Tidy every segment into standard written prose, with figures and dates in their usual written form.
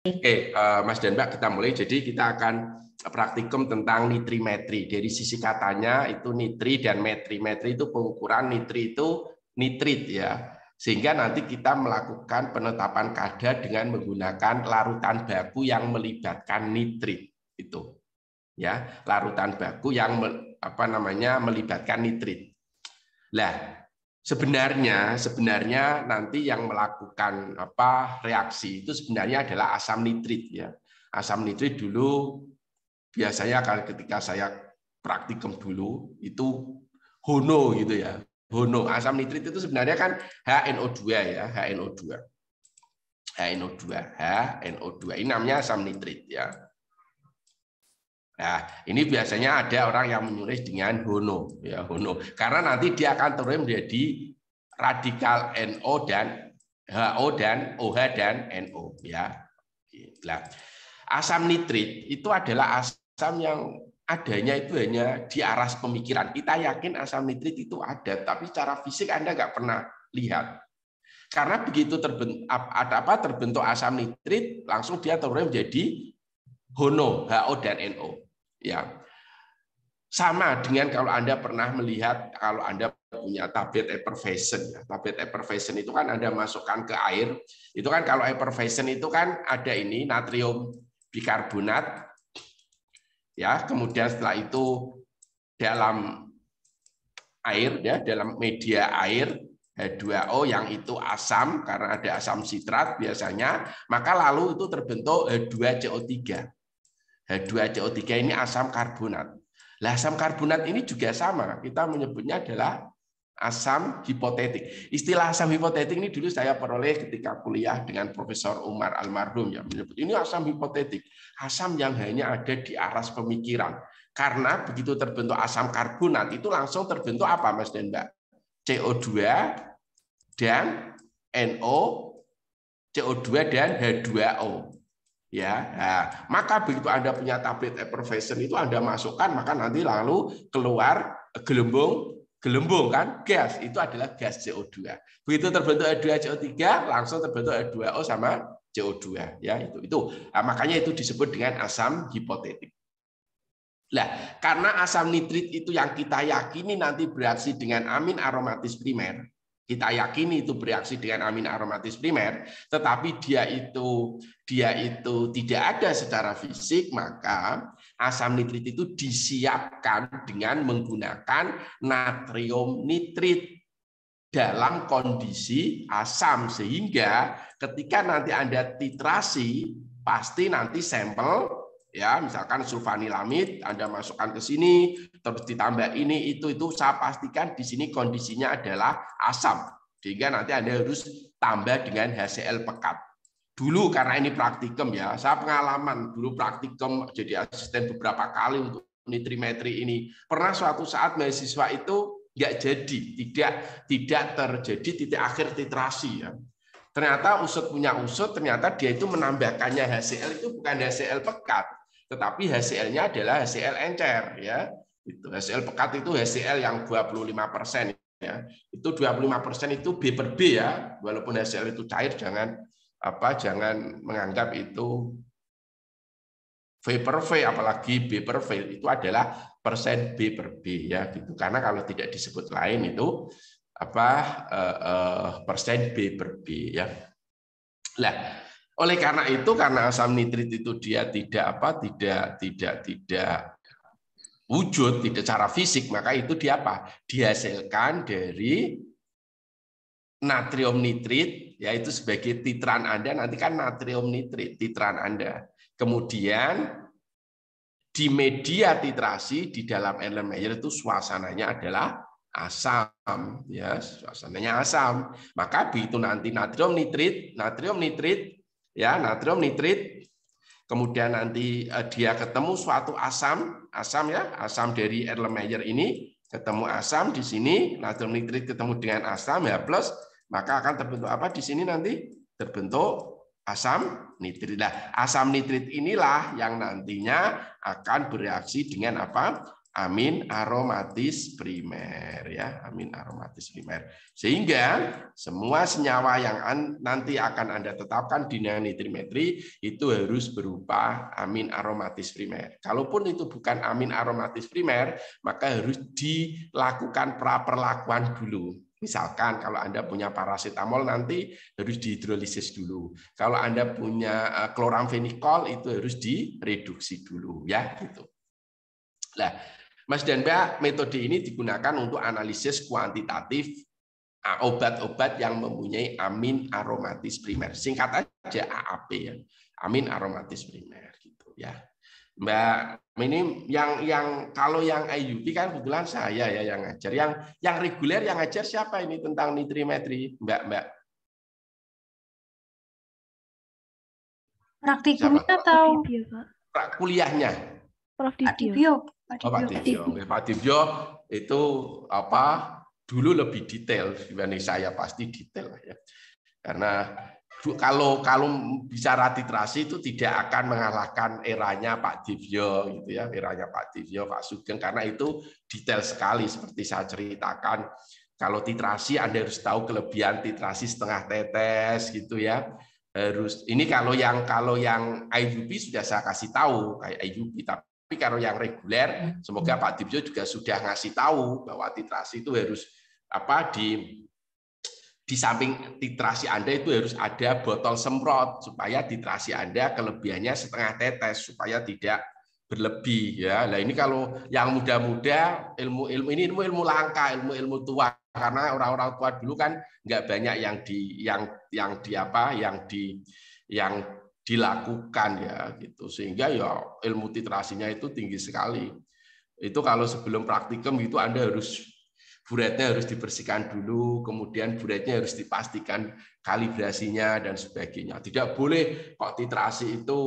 Oke, Mas dan Mbak, kita mulai. Jadi kita akan praktikum tentang nitrimetri. Dari sisi katanya itu nitri dan metri. Metri itu pengukuran, nitri itu nitrit ya. Sehingga nanti kita melakukan penetapan kadar dengan menggunakan larutan baku yang melibatkan nitrit itu. Ya, larutan baku yang melibatkan nitrit. Lah, sebenarnya nanti yang melakukan reaksi itu sebenarnya adalah asam nitrit ya. Asam nitrit dulu biasanya ketika saya praktikum dulu itu HONO gitu ya. HONO, asam nitrit itu sebenarnya kan HNO2 ya, HNO2. HNO2. Ini namanya asam nitrit ya. Nah, ini biasanya ada orang yang menulis dengan HONO, ya HONO, karena nanti dia akan turun menjadi radikal NO dan HO dan OH dan NO, ya. Nah, asam nitrit itu adalah asam yang adanya itu hanya di aras pemikiran. Kita yakin asam nitrit itu ada, tapi secara fisik Anda nggak pernah lihat. Karena begitu terbentuk asam nitrit, langsung dia turun menjadi HONO, HO dan NO. Ya, sama dengan kalau Anda pernah melihat, kalau Anda punya tablet effervescent. Ya. Tablet effervescent itu kan Anda masukkan ke air. Itu kan kalau effervescent itu kan ada ini natrium bikarbonat. Ya, kemudian setelah itu dalam air ya, dalam media air H2O yang itu asam karena ada asam sitrat biasanya, maka lalu itu terbentuk H2CO3. H2CO3 ini asam karbonat. Lah asam karbonat ini juga sama, kita menyebutnya adalah asam hipotetik. Istilah asam hipotetik ini dulu saya peroleh ketika kuliah dengan Profesor Umar almarhum yang menyebut ini asam hipotetik, asam yang hanya ada di aras pemikiran. Karena begitu terbentuk asam karbonat itu langsung terbentuk apa Mas dan Mbak? CO2 dan NO, CO2 dan H2O. Ya, nah, maka begitu Anda punya tablet effervescent itu Anda masukkan, maka nanti lalu keluar gelembung kan gas, itu adalah gas CO2. Begitu terbentuk H2CO3 langsung terbentuk H2O sama CO2 ya, itu. Nah, makanya itu disebut dengan asam hipotetik. Nah, karena asam nitrit itu yang kita yakini nanti bereaksi dengan amin aromatis primer. Kita yakini itu bereaksi dengan amin aromatis primer, tetapi dia itu tidak ada secara fisik, maka asam nitrit itu disiapkan dengan menggunakan natrium nitrit dalam kondisi asam, sehingga ketika nanti Anda titrasi pasti nanti sampel ya, misalkan sulfanilamid Anda masukkan ke sini terus ditambah ini itu saya pastikan di sini kondisinya adalah asam, sehingga nanti Anda harus tambah dengan HCl pekat. Dulu karena ini praktikum ya, saya pengalaman dulu praktikum jadi asisten beberapa kali untuk nitrimetri ini. Pernah suatu saat mahasiswa itu nggak jadi, tidak terjadi titik akhir titrasi ya. Ternyata usut punya usut, ternyata dia itu menambahkannya HCl itu bukan HCl pekat, tetapi HCl-nya adalah HCl encer ya. Itu HCl pekat itu HCl yang 25% ya. Itu 25% itu B per B ya. Walaupun HCl itu cair, jangan menganggap itu V per V, apalagi B per V, itu adalah persen B per B ya gitu. Karena kalau tidak disebut lain itu persen B per B ya. Nah, oleh karena itu, karena asam nitrit itu dia tidak wujud, tidak secara fisik, maka itu dia dihasilkan dari natrium nitrit, yaitu sebagai titran Anda, nanti kan natrium nitrit, titran Anda. Kemudian di media titrasi di dalam Erlenmeyer itu suasananya adalah asam, ya, suasananya asam. Maka begitu nanti natrium nitrit, ya, natrium nitrit, kemudian nanti dia ketemu suatu asam ya, asam dari Erlenmeyer ini ketemu asam di sini, natrium nitrit ketemu dengan asam ya plus, maka akan terbentuk apa di sini nanti? Terbentuk asam nitrit. Nah, asam nitrit inilah yang nantinya akan bereaksi dengan apa? amin aromatis primer ya, amin aromatis primer. Sehingga semua senyawa yang nanti akan Anda tetapkan di nitrimetri itu harus berupa amin aromatis primer. Kalaupun itu bukan amin aromatis primer, maka harus dilakukan praperlakuan dulu. Misalkan kalau Anda punya paracetamol nanti harus dihidrolisis dulu. Kalau Anda punya kloramfenikol itu harus direduksi dulu ya gitu. Nah, Mas dan Mbak, metode ini digunakan untuk analisis kuantitatif obat-obat yang mempunyai amin aromatis primer. Singkat aja AAP ya, amin aromatis primer gitu ya. Mbak, ini yang kalau yang IUP kan kebetulan saya ya yang ngajar. Yang reguler yang ngajar siapa ini tentang nitrimetri, Mbak? Praktikumnya atau kuliahnya? Prof. Dibyo. Pak Dibyo itu apa dulu lebih detail dibanding saya, pasti detail ya. Karena kalau bicara titrasi itu tidak akan mengalahkan eranya Pak Dibyo gitu ya, eranya Pak Dibyo, Pak Sugeng, karena itu detail sekali seperti saya ceritakan. Kalau titrasi Anda harus tahu kelebihan titrasi setengah tetes gitu ya. Harus ini kalau yang IUP sudah saya kasih tahu kayak IUP, tapi kalau yang reguler, semoga Pak Dibyo juga sudah ngasih tahu bahwa titrasi itu harus di samping titrasi Anda itu harus ada botol semprot supaya titrasi Anda kelebihannya setengah tetes supaya tidak berlebih ya. Nah ini kalau yang muda-muda ilmu langka, ilmu tua, karena orang-orang tua dulu kan nggak banyak yang dilakukan ya gitu, sehingga ya ilmu titrasinya itu tinggi sekali. Itu kalau sebelum praktikum itu Anda buretnya harus dibersihkan dulu, kemudian buretnya harus dipastikan kalibrasinya dan sebagainya. Tidak boleh kok titrasi itu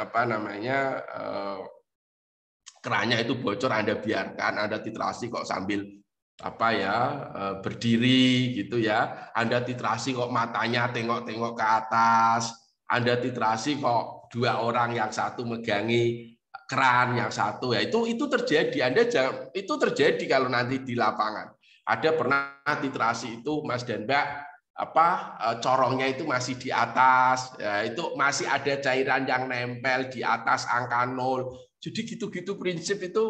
kerannya itu bocor Anda biarkan, Anda titrasi kok sambil berdiri gitu ya. Anda titrasi kok matanya tengok-tengok ke atas. Anda titrasi kok dua orang, yang satu megangi keran, yang satu ya itu terjadi. Itu terjadi kalau nanti di lapangan. Ada pernah titrasi itu Mas dan Mbak corongnya itu masih di atas, ya, itu masih ada cairan yang nempel di atas angka 0. Jadi gitu-gitu prinsip itu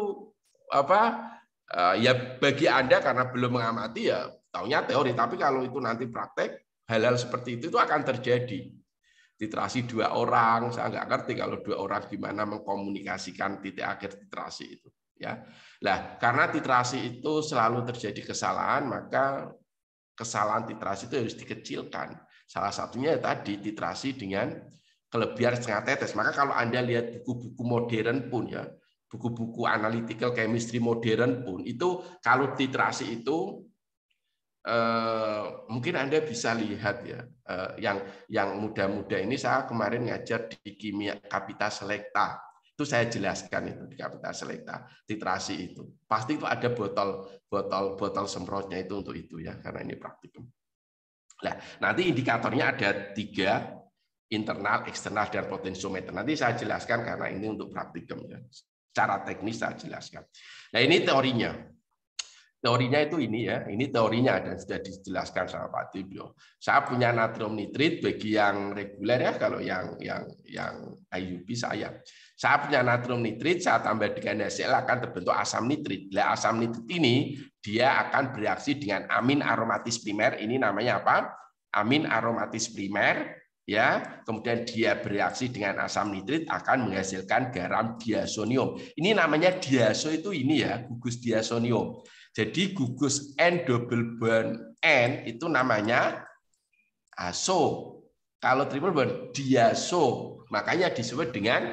ya bagi Anda karena belum mengamati ya taunya teori, tapi kalau itu nanti praktek hal-hal seperti itu akan terjadi. Titrasi dua orang, saya nggak ngerti kalau dua orang gimana mengkomunikasikan titik akhir titrasi itu ya. Nah, karena titrasi itu selalu terjadi kesalahan, maka kesalahan titrasi itu harus dikecilkan. Salah satunya tadi titrasi dengan kelebihan setengah tetes. Maka kalau Anda lihat buku-buku modern pun ya, buku-buku analytical chemistry modern pun itu kalau titrasi itu mungkin Anda bisa lihat ya, yang muda-muda ini saya kemarin ngajar di kimia Kapita Selekta. Itu saya jelaskan itu di Kapita Selekta, titrasi itu. Pasti itu ada botol semprotnya itu untuk itu ya, karena ini praktikum. Nah, nanti indikatornya ada 3, internal, eksternal, dan potensiometer. Nanti saya jelaskan karena ini untuk praktikum ya. Secara teknis saya jelaskan. Nah, ini teorinya. Teorinya itu ini ya, ini teorinya dan sudah dijelaskan sama Pak Dibyo. Saya punya natrium nitrit bagi yang reguler ya, kalau yang IUP saya punya natrium nitrit, saya tambah dengan HCl akan terbentuk asam nitrit. Nah, asam nitrit ini dia akan bereaksi dengan amin aromatis primer. Ini namanya apa? Amin aromatis primer. Ya, kemudian dia bereaksi dengan asam nitrit akan menghasilkan garam diazonium. Ini namanya diazo itu ini ya, gugus diazonium. Jadi gugus N double bond N itu namanya azo. Kalau triple bond diazo, makanya disebut dengan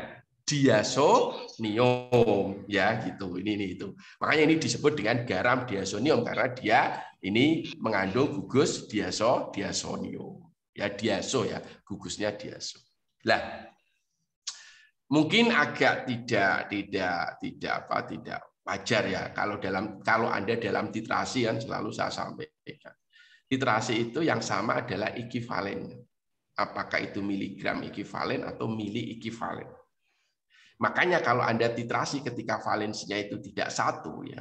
diazonium ya gitu. Ini itu. Makanya ini disebut dengan garam diazonium karena dia ini mengandung gugus diazonium. Ya diazo ya, gugusnya diazo. Lah, mungkin agak tidak wajar ya kalau Anda dalam titrasi kan selalu saya sampaikan. Titrasi itu yang sama adalah ekivalen. Apakah itu miligram ekivalen atau mili ekivalen. Makanya kalau Anda titrasi ketika valensinya itu tidak satu, ya,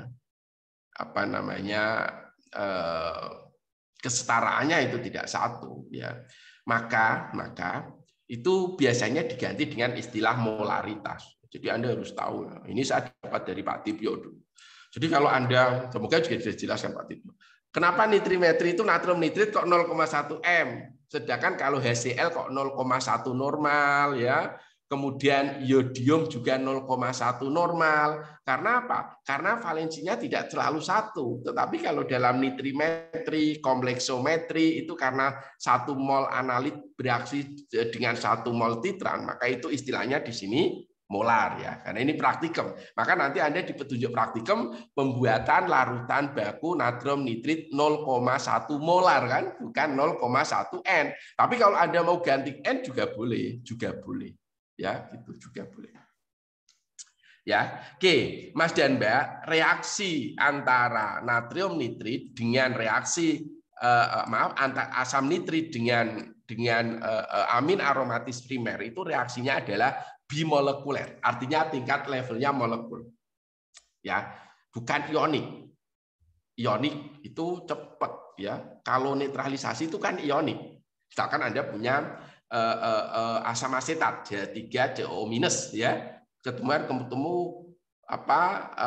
kesetaraannya itu tidak satu, ya, maka itu biasanya diganti dengan istilah molaritas. Jadi Anda harus tahu. Ini saya dapat dari Pak Tipyo dulu. Jadi kalau Anda, semoga juga sudah dijelaskan Pak Tipyo. Kenapa nitrimetri itu natrium nitrit kok 0,1 m, sedangkan kalau HCl kok 0,1 normal, ya. Kemudian iodium juga 0,1 normal. Karena apa? Karena valensinya tidak selalu satu. Tetapi kalau dalam nitrimetri, kompleksometri itu karena 1 mol analit bereaksi dengan 1 mol titran, maka itu istilahnya di sini molar, ya. Karena ini praktikum. Maka nanti Anda di petunjuk praktikum pembuatan larutan baku natrium nitrit 0,1 molar, kan? Bukan 0,1 N. Tapi kalau Anda mau ganti N juga boleh, Ya, itu juga boleh. Ya, oke, Mas dan Mbak, reaksi antara natrium nitrit dengan reaksi antara asam nitrit dengan amin aromatis primer itu reaksinya adalah bimolekuler, artinya tingkat levelnya molekul. Ya, bukan ionik. Ionik itu cepat, ya. Kalau netralisasi itu kan ionik. Misalkan Anda punya asam asetat H3CO-, ya, ketemu apa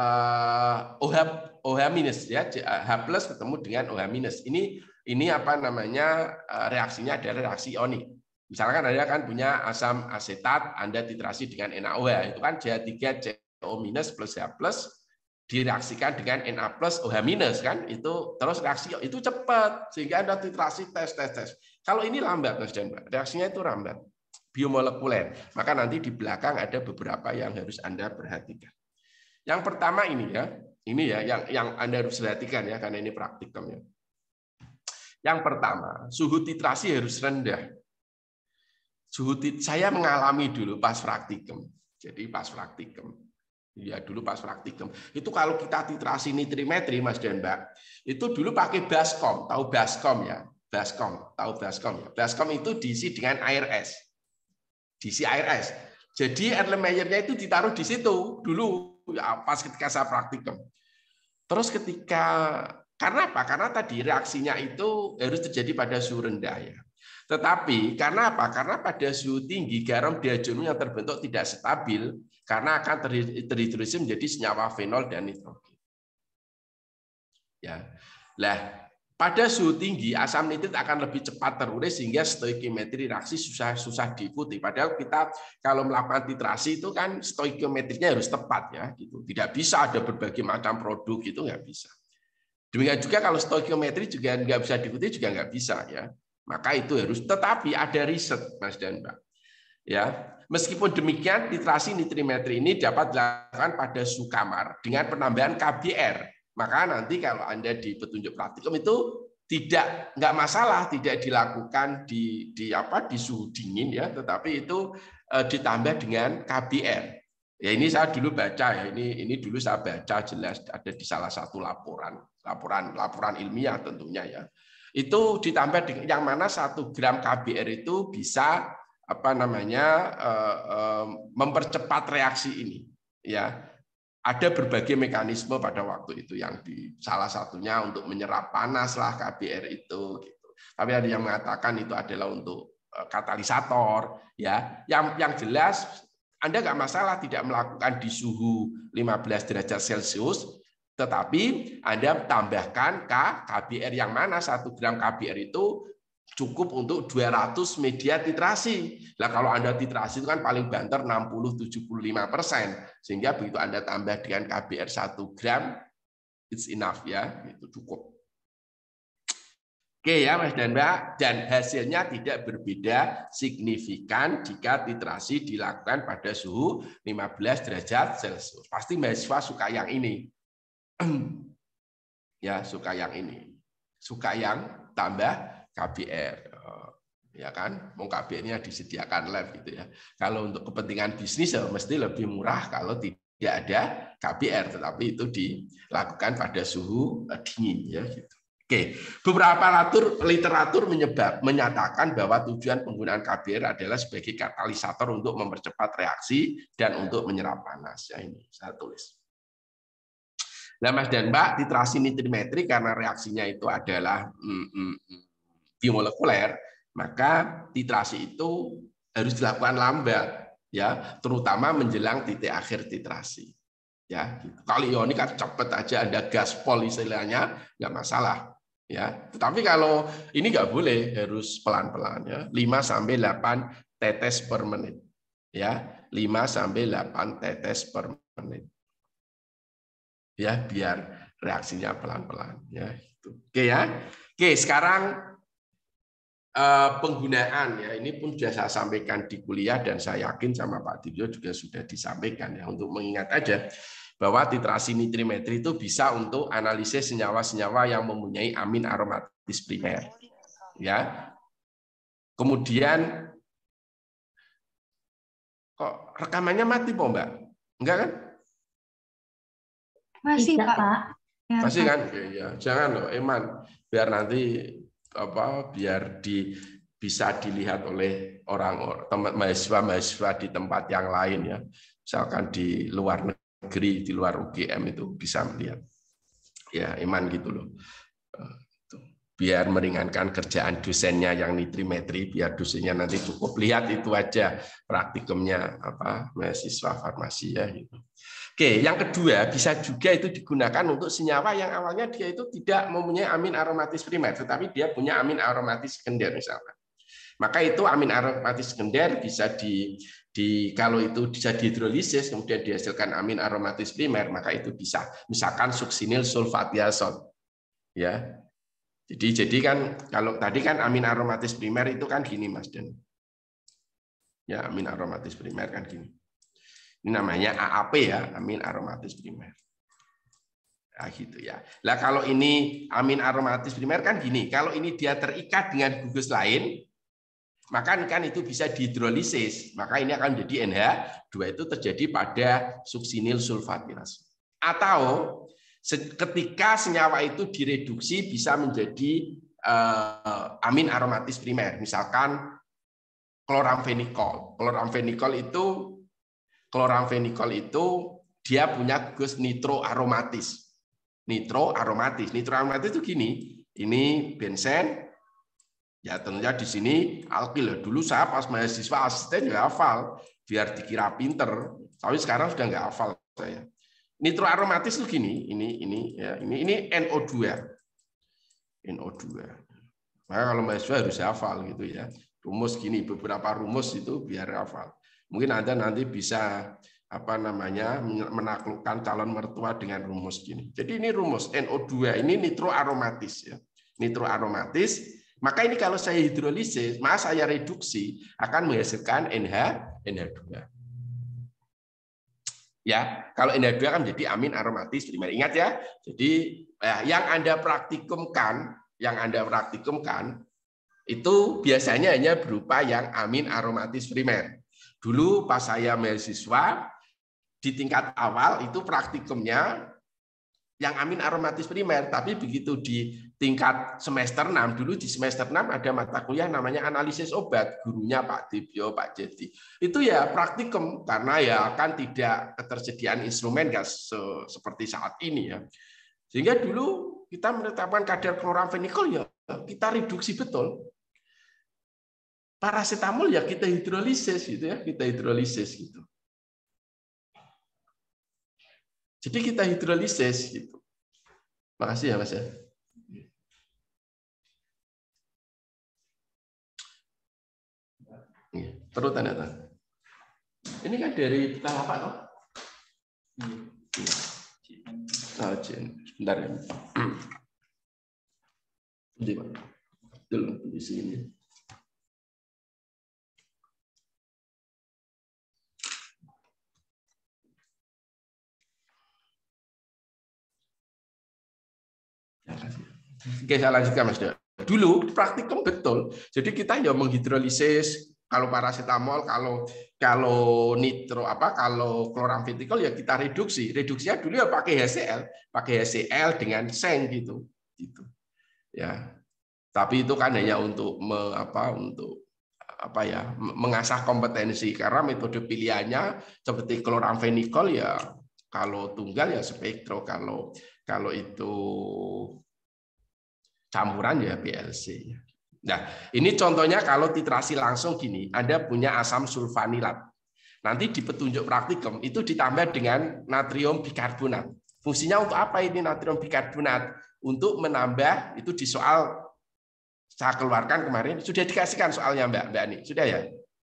OH-, ya, H+ ketemu dengan OH-. Ini apa namanya, reaksinya adalah reaksi ionik. Misalkan Anda kan punya asam asetat, Anda titrasi dengan NaOH, itu kan H3CO- plus H+ direaksikan dengan Na plus OH minus, kan, itu terus reaksi itu cepat sehingga Anda titrasi tes. Kalau ini lambat, Mas dan Mbak, reaksinya itu lambat, biomolekuler. Maka nanti di belakang ada beberapa yang harus Anda perhatikan. Yang pertama ini ya yang Anda harus perhatikan, ya, karena ini praktikum, ya. Yang pertama, suhu titrasi harus rendah. Saya mengalami dulu pas praktikum. Jadi pas praktikum. Ya, dulu pas praktikum. Itu kalau kita titrasi nitrimetri, Mas dan Mbak, itu dulu pakai baskom. Tahu baskom, ya? Tahu baskom, ya? Baskom itu diisi dengan air es. Diisi air es. Jadi Erlenmeyernya itu ditaruh di situ dulu, ya, pas ketika saya praktikum. Terus karena apa? Karena tadi reaksinya itu harus terjadi pada suhu rendah, ya. Tetapi karena apa? Karena pada suhu tinggi garam diazonium yang terbentuk tidak stabil karena akan terhidrolisasi menjadi senyawa fenol dan nitrogen. Ya. Lah, pada suhu tinggi asam nitrit akan lebih cepat terurai sehingga stoikiometri reaksi susah diikuti. Padahal kita kalau melakukan titrasi itu kan stoikiometrinya harus tepat, ya, gitu. Tidak bisa ada berbagai macam produk, itu nggak bisa. Demikian juga kalau stoikiometri juga nggak bisa diikuti juga nggak bisa, ya. Maka itu harus, tetapi ada riset, Mas dan Mbak. Ya, meskipun demikian, titrasi nitrimetri ini dapat dilakukan pada suhu kamar dengan penambahan KBR. Maka nanti kalau Anda di petunjuk praktikum itu nggak masalah, tidak dilakukan di suhu dingin, ya, tetapi itu ditambah dengan KBR. Ya, ini saya dulu baca, ya, ini dulu saya baca jelas ada di salah satu laporan ilmiah tentunya, ya. Itu ditambah dengan yang mana 1 gram KBR itu bisa mempercepat reaksi ini, ya. Ada berbagai mekanisme pada waktu itu yang salah satunya untuk menyerap panas lah KBR itu, gitu. Tapi ada yang mengatakan itu adalah untuk katalisator, ya. Yang jelas Anda nggak masalah tidak melakukan di suhu 15 derajat Celcius, tetapi Anda tambahkan KBR yang mana 1 gram KBR itu cukup untuk 200 media titrasi. Nah, kalau Anda titrasi itu kan paling banter 60-75%. Sehingga begitu Anda tambah dengan KBR 1 gram, it's enough, ya, itu cukup. Oke, ya, Mas dan Mbak, dan hasilnya tidak berbeda signifikan jika titrasi dilakukan pada suhu 15 derajat Celcius. Pasti mahasiswa suka yang ini. Ya, suka yang ini. Suka yang tambah KBR, ya kan? Mau KBR-nya disediakan lab, gitu, ya. Kalau untuk kepentingan bisnis ya mesti lebih murah kalau tidak ada KBR, tetapi itu dilakukan pada suhu dingin, ya, gitu. Oke, beberapa literatur menyatakan bahwa tujuan penggunaan KBR adalah sebagai katalisator untuk mempercepat reaksi dan untuk menyerap panas. Ya, ini saya tulis. Nah, Mas dan Mbak, titrasi nitrimetri karena reaksinya itu adalah biomolekuler, maka titrasi itu harus dilakukan lambat, ya, terutama menjelang titik akhir titrasi. Ya, gitu. Kalau ionik kan cepat aja ada gaspol istilahnya, nggak masalah. Ya, tetapi kalau ini nggak boleh, harus pelan-pelan, ya, 5-8 tetes per menit. Ya, 5-8 tetes per menit. Ya, biar reaksinya pelan-pelan, ya, itu. Oke ya. Oke, sekarang penggunaan, ya, ini pun sudah saya sampaikan di kuliah dan saya yakin sama Pak Divyo juga sudah disampaikan, ya, untuk mengingat aja bahwa titrasi nitrimetri itu bisa untuk analisis senyawa-senyawa yang mempunyai amin aromatis primer, ya. Kemudian kok rekamannya mati, Mbak? Enggak kan? Masih, Pak. Ya, masih kan? Ya, jangan loh, Eman, biar nanti biar bisa dilihat oleh teman mahasiswa di tempat yang lain, ya. Misalkan di luar negeri, di luar UGM itu bisa melihat. Ya, Eman gitu loh. Biar meringankan kerjaan dosennya yang nitrimetri, biar dosennya nanti cukup lihat itu aja praktikumnya mahasiswa farmasi, ya, gitu. Oke, yang kedua bisa juga itu digunakan untuk senyawa yang awalnya dia itu tidak mempunyai amin aromatis primer, tetapi dia punya amin aromatis sekunder misalnya. Maka itu amin aromatis sekunder bisa kalau itu bisa dihidrolisis kemudian dihasilkan amin aromatis primer, maka itu bisa. Misalkan suksinil sulfatiazon. Ya. Jadi kan kalau tadi kan amin aromatis primer itu kan gini, Mas Den. Ya, amin aromatis primer kan gini. Ini namanya AAP, ya, amin aromatis primer. Nah, gitu ya. Nah, kalau ini amin aromatis primer kan gini, kalau ini dia terikat dengan gugus lain, maka kan itu bisa dihidrolisis. Maka ini akan menjadi NH2 itu terjadi pada suksinil sulfatiazon. Atau ketika senyawa itu direduksi bisa menjadi amin aromatis primer, misalkan kloramfenikol. Kloramfenikol itu dia punya gugus nitroaromatis. Nitroaromatis itu gini, ini bensen, ya tentunya di sini alkil. Dulu saya pas mahasiswa asisten nggak hafal, biar dikira pinter, tapi sekarang sudah nggak hafal saya. Nitroaromatis itu gini, ini NO2. Maka kalau mahasiswa harus hafal gitu, ya. Rumus gini, beberapa rumus itu biar hafal. Mungkin Anda nanti bisa menaklukkan calon mertua dengan rumus gini. Jadi ini rumus NO2, ini nitroaromatis, ya. Nitroaromatis, maka ini kalau saya hidrolisis, maka saya reduksi akan menghasilkan NH2. Ya, kalau NH2 kan menjadi amin aromatis primer. Ingat ya. Jadi yang Anda praktikumkan itu biasanya hanya berupa yang amin aromatis primer. Dulu pas saya mahasiswa di tingkat awal itu praktikumnya yang amin aromatis primer, tapi begitu di tingkat semester 6, dulu di semester 6 ada mata kuliah namanya analisis obat, gurunya Pak Divyo, Pak Jeti. Itu ya praktikum, karena ya kan tidak ketersediaan instrumen seperti saat ini, ya. Sehingga dulu kita menetapkan kadar kloramfenikol, ya kita reduksi betul. Parasetamol ya kita hidrolisis gitu, ya, gitu. Jadi kita hidrolisis gitu. Makasih ya, Mas, ya. Perlu tanda tangan. Ini kan dari kita apa toh? Sebentar ya. Di sini. Oke, saya lanjutkan, Mas. Dulu praktikum betul. Jadi kita ya menghidrolisis, kalau parasetamol, kalau kloramfenikol ya kita reduksi. Reduksinya dulu ya pakai HCl dengan seng gitu. Ya. Tapi itu kan hanya untuk mengasah kompetensi, karena metode pilihannya seperti kloramfenikol ya kalau tunggal ya spektro, kalau itu campuran ya PLC. Nah, ini contohnya kalau titrasi langsung gini, Anda punya asam sulfanilat. Nanti di petunjuk praktikum itu ditambah dengan natrium bikarbonat. Fungsinya untuk apa ini natrium bikarbonat? Untuk menambah, itu di soal saya keluarkan kemarin, sudah dikasihkan soalnya Mbak Ani, sudah ya?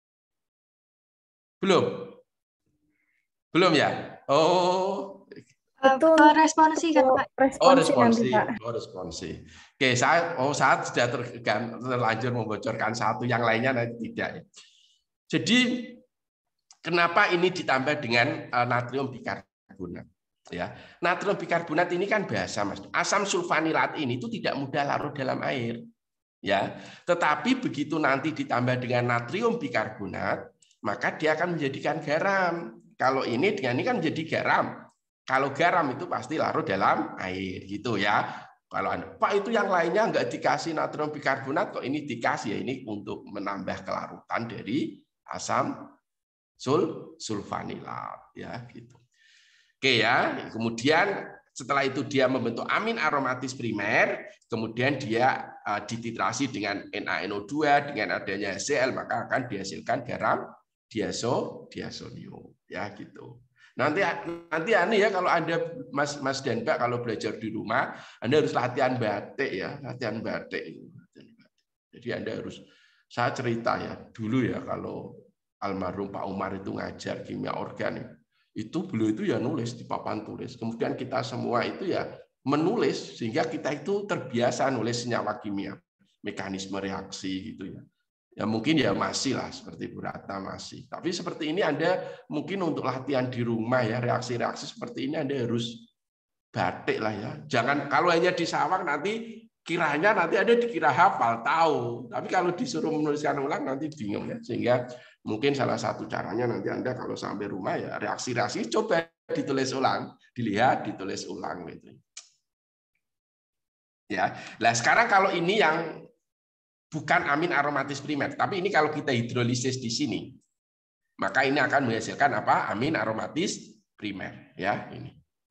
Belum? Belum ya? Oh. Itu responsi kan Pak? Responsi. Oke, saya sudah terlanjur membocorkan satu, yang lainnya nanti tidak ya. Jadi kenapa ini ditambah dengan natrium bikarbonat? Ya, natrium bikarbonat ini kan biasa, Mas. Asam sulfanilat ini itu tidak mudah larut dalam air. Ya, tetapi begitu nanti ditambah dengan natrium bikarbonat, maka dia akan menjadikan garam. Kalau ini dengan ini kan menjadi garam. Kalau garam itu pasti larut dalam air, gitu ya. Kalau Pak itu yang lainnya nggak dikasih natrium bikarbonat, kok ini dikasih ya, ini untuk menambah kelarutan dari asam sulfanilat, ya gitu. Oke ya, kemudian setelah itu dia membentuk amin aromatis primer, kemudian dia dititrasi dengan NaNO2 dengan adanya HCl, maka akan dihasilkan garam diazonium, ya gitu. Nanti aneh ya kalau Anda Mas dan Mbak kalau belajar di rumah, Anda harus latihan batik ya, latihan batik. Jadi Anda harus, saya cerita ya, dulu ya kalau almarhum Pak Umar itu ngajar kimia organik, itu beliau itu ya nulis di papan tulis. Kemudian kita semua itu ya menulis sehingga kita itu terbiasa nulis senyawa kimia, mekanisme reaksi gitu ya. Ya mungkin ya masih lah seperti Bu Ratna masih. Tapi seperti ini Anda mungkin untuk latihan di rumah ya, reaksi-reaksi seperti ini Anda harus batik lah ya. Jangan kalau hanya di sawang nanti kiranya nanti Anda dikira hafal, tahu. Tapi kalau disuruh menuliskan ulang nanti bingung ya. Sehingga mungkin salah satu caranya nanti Anda kalau sampai rumah ya reaksi-reaksi coba ditulis ulang, dilihat, ditulis ulang gitu. Ya. Nah, sekarang kalau ini yang bukan amin aromatis primer, tapi ini kalau kita hidrolisis di sini, maka ini akan menghasilkan apa? Amin aromatis primer, ya ini.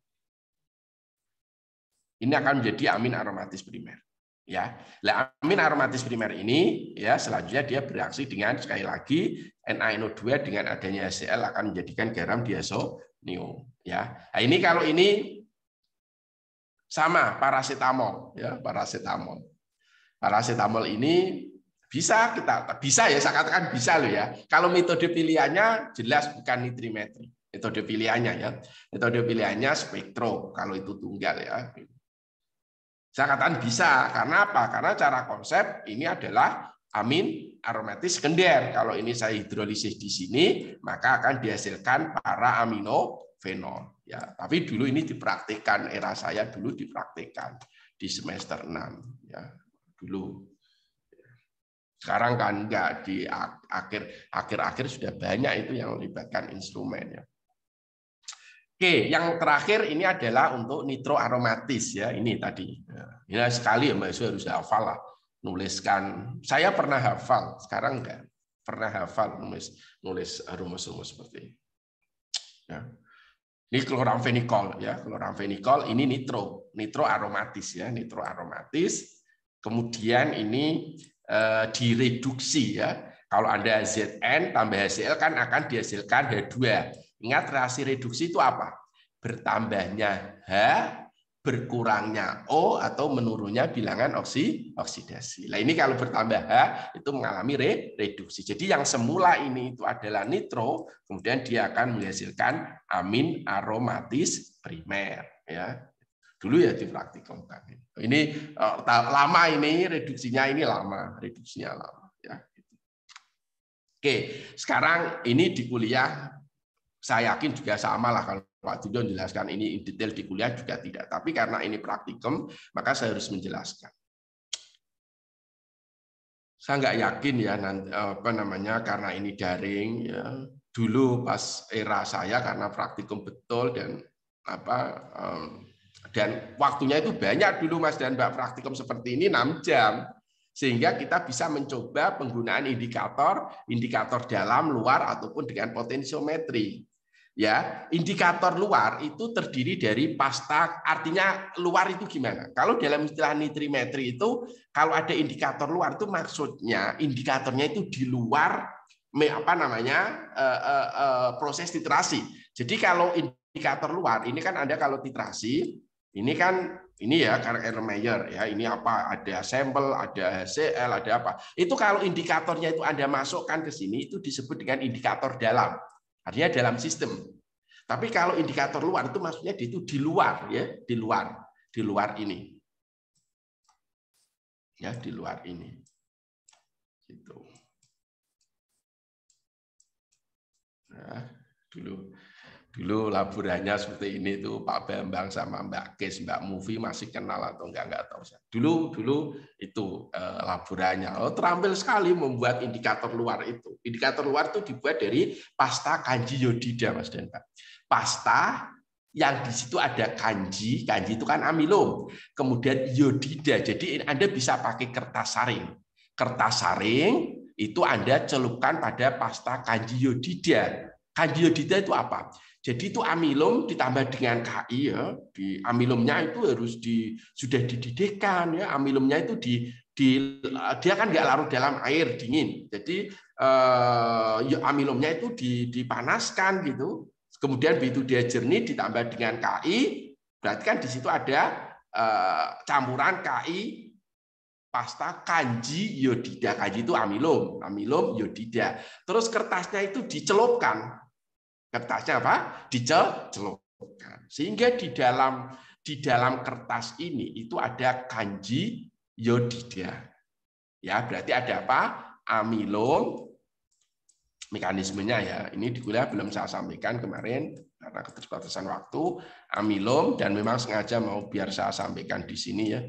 Ini akan menjadi amin aromatis primer. Ya, nah, amin aromatis primer ini ya selanjutnya dia bereaksi dengan sekali lagi NaNO2 dengan adanya HCl akan menjadikan garam diazonium. Ya, nah, ini kalau ini sama parasetamol, ya parasetamol. Parasetamol ini bisa ya saya katakan bisa loh ya. Kalau metode pilihannya jelas bukan nitrimetri. Metode pilihannya ya. Metode pilihannya spektro kalau itu tunggal ya. Saya katakan bisa, karena apa? Karena cara konsep ini adalah amin aromatis sekunder. Kalau ini saya hidrolisis di sini, maka akan dihasilkan para aminofenol. Ya, tapi dulu ini dipraktikkan, era saya dulu dipraktikkan di semester 6. Ya, dulu. Sekarang kan enggak, di akhir sudah banyak itu yang melibatkan instrumen. Ya. Oke, yang terakhir ini adalah untuk nitroaromatis ya. Ini tadi. Ya, sekali ya mahasiswa harus hafal lah. Nuliskan. Saya pernah hafal, sekarang enggak. Pernah hafal nulis rumus-rumus seperti ini. Ya. Ini kloramfenikol ya. Kloramfenikol ini nitroaromatis ya, nitroaromatis. Kemudian ini direduksi ya. Kalau Anda Zn tambah HCl kan akan dihasilkan H2. Ingat reaksi reduksi itu apa? Bertambahnya H, berkurangnya O, atau menurunnya bilangan oksidasi. Nah ini kalau bertambah H itu mengalami reduksi. Jadi yang semula ini itu adalah nitro, kemudian dia akan menghasilkan amin aromatis primer. Ya. Dulu ya di praktikum. Ini lama ini reduksinya ini lama, reduksinya lama. Ya. Oke, sekarang ini di kuliah saya yakin juga sama lah kalau Pak Tujo menjelaskan ini detail di kuliah juga tidak. Tapi karena ini praktikum, maka saya harus menjelaskan. Saya nggak yakin ya nanti, karena ini daring. Ya. Dulu pas era saya karena praktikum betul dan Dan waktunya itu banyak dulu Mas dan Mbak, praktikum seperti ini 6 jam. Sehingga kita bisa mencoba penggunaan indikator dalam, luar, ataupun dengan potensiometri. Ya, indikator luar itu terdiri dari pasta, artinya luar itu gimana? Kalau dalam istilah nitrimetri itu, kalau ada indikator luar itu maksudnya indikatornya itu di luar proses titrasi. Jadi kalau indikator luar ini kan Anda kalau titrasi, ini kan ini ya Erlenmeyer ya, ini apa, ada sampel, ada HCl, ada apa. Itu kalau indikatornya itu Anda masukkan ke sini itu disebut dengan indikator dalam. Artinya dalam sistem. Tapi kalau indikator luar itu maksudnya itu di luar ya, di luar ini. Ya, di luar ini. Gitu. Nah, dulu laborannya seperti ini tuh Pak Bambang sama Mbak Kes, Mbak Mufi masih kenal atau enggak tahu. Dulu itu laborannya. Terampil sekali membuat indikator luar itu. Indikator luar itu dibuat dari pasta kanji yodida Mas dan Mbak. Pasta yang di situ ada kanji itu kan amilum. Kemudian yodida. Jadi Anda bisa pakai kertas saring. Kertas saring itu Anda celupkan pada pasta kanji yodida. Kanji yodida itu apa? Jadi itu amilum ditambah dengan KI ya. Di amilumnya itu harus sudah dididihkan ya. Amilumnya itu dia kan nggak larut dalam air dingin. Jadi amilumnya itu dipanaskan gitu. Kemudian begitu dia jernih ditambah dengan KI, berarti kan di situ ada campuran KI pasta kanji yodida. Kanji itu amilum yodida. Terus kertasnya itu dicelupkan. Kertasnya apa? Dicelupkan. Sehingga di dalam kertas ini itu ada kanji yodida. Ya, berarti ada apa? Amilum. Mekanismenya ya. Ini di kuliah belum saya sampaikan kemarin karena keterbatasan waktu. Amilum, dan memang sengaja mau biar saya sampaikan di sini ya.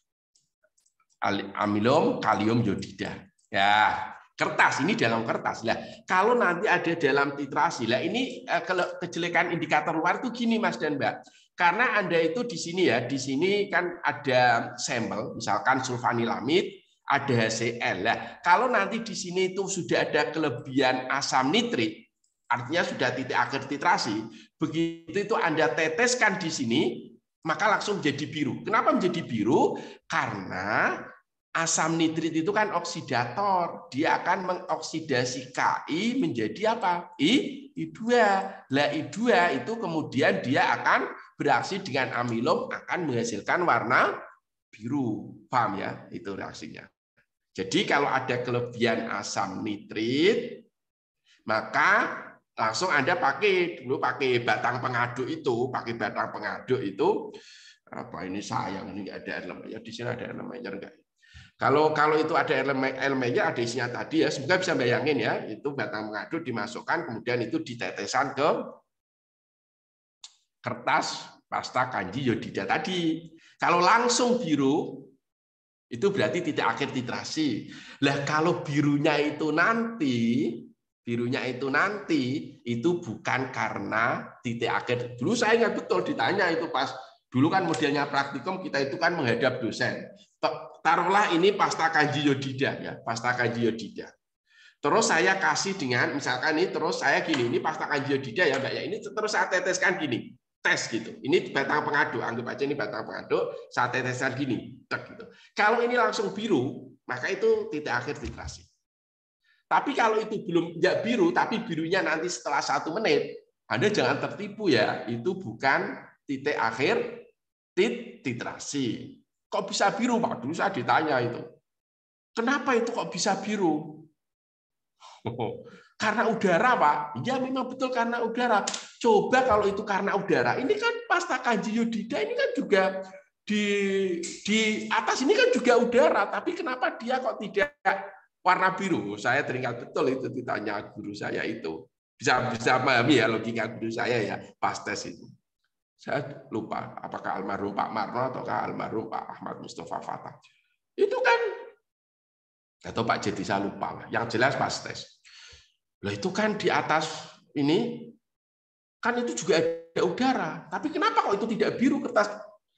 Amilum, kalium yodida. Ya, kertas ini dalam kertas. Lah, kalau nanti ada dalam titrasi, lah ini kejelekan indikator luar itu gini Mas dan Mbak. Karena Anda itu di sini ya, di sini kan ada sampel, misalkan sulfanilamid, ada HCl. Lah, kalau nanti di sini itu sudah ada kelebihan asam nitrit, artinya sudah titik akhir titrasi, begitu itu Anda teteskan di sini, maka langsung menjadi biru. Kenapa menjadi biru? Karena asam nitrit itu kan oksidator. Dia akan mengoksidasi Ki menjadi apa? I2. Lah I2 itu kemudian dia akan bereaksi dengan amilum, akan menghasilkan warna biru. Paham ya? Itu reaksinya. Jadi kalau ada kelebihan asam nitrit, maka langsung Anda pakai batang pengaduk itu, apa ini sayang ini nggak ada elemennya, di sini ada elemennya enggak? Kalau itu ada elemennya, ada isinya tadi ya, semoga bisa bayangin ya, itu batang pengaduk dimasukkan, kemudian itu ditetesan ke kertas pasta kanji yodida tadi. Kalau langsung biru, itu berarti titik akhir titrasi. Lah kalau birunya itu nanti itu bukan karena titik akhir. Dulu saya ingat betul ditanya itu pas dulu kan modelnya praktikum kita itu kan menghadap dosen. Taruhlah ini pasta kanji yodida ya, pasta kanji yodida. Terus saya kasih dengan misalkan ini, terus saya gini, ini pasta kanji yodida ya Mbak ya. Ini terus saya teteskan gini. Tes gitu. Ini batang pengaduk, anggap aja ini batang pengaduk, saya teteskan gini, tek gitu. Kalau ini langsung biru, maka itu titik akhir titrasi. Tapi kalau itu belum enggak biru, tapi birunya nanti setelah 1 menit, Anda jangan tertipu ya, itu bukan titik akhir titrasi. Kok bisa biru, Pak? Dulu saya ditanya itu. Kenapa itu kok bisa biru? Karena udara, Pak. Ya memang betul karena udara. Coba kalau itu karena udara. Ini kan pasta kanji yodida ini kan juga di atas ini kan juga udara. Tapi kenapa dia kok tidak warna biru? Saya teringat betul itu ditanya guru saya itu. Bisa pahami ya logika guru saya ya pas tes itu. Saya lupa apakah almarhum Pak Marno ataukah almarhum Pak Ahmad Mustafa Fatah. Itu kan atau Pak Jadi saya lupa lah. Yang jelas pas tes. Lah itu kan di atas ini kan itu juga ada udara. Tapi kenapa kok itu tidak biru kertas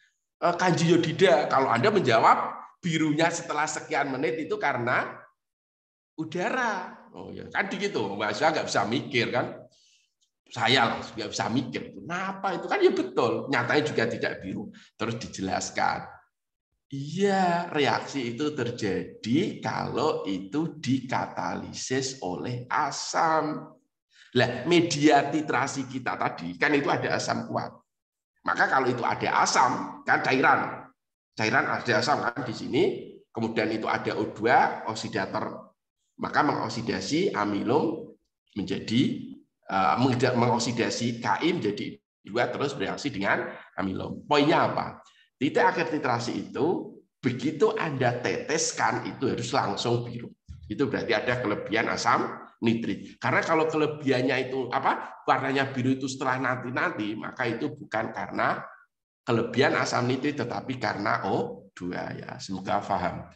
kanji yodida. Kalau Anda menjawab birunya setelah sekian menit itu karena udara. Oh ya, kan gitu. Mahasiswa nggak bisa mikir kan. Saya nggak bisa mikir. Kenapa itu kan ya betul. Nyatanya juga tidak biru. Terus dijelaskan. Iya, reaksi itu terjadi kalau itu dikatalisis oleh asam. Lah, media titrasi kita tadi kan itu ada asam kuat. Maka kalau itu ada asam, kan cairan ada asam kan di sini, kemudian itu ada O2 oksidator, maka mengoksidasi amilum menjadi mengoksidasi Ki menjadi 2 terus bereaksi dengan amilum. Poinnya apa? Titik akhir titrasi itu begitu Anda teteskan itu harus langsung biru. Itu berarti ada kelebihan asam nitrit. Karena kalau kelebihannya itu warnanya biru itu setelah nanti, maka itu bukan karena kelebihan asam nitrit tetapi karena O2 ya. Semoga paham.